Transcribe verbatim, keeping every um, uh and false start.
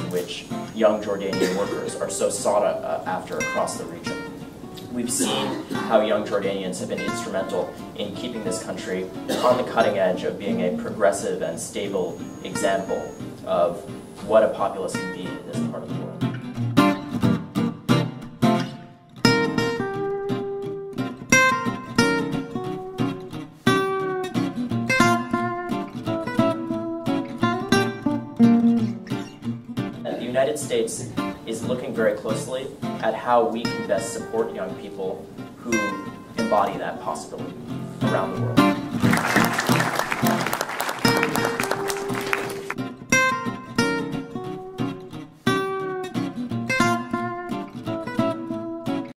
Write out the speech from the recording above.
which young Jordanian workers are so sought after across the region. We've seen how young Jordanians have been instrumental in keeping this country on the cutting edge of being a progressive and stable example of what a populace can be in this part of the world. The United States is looking very closely at how we can best support young people who embody that possibility around the world.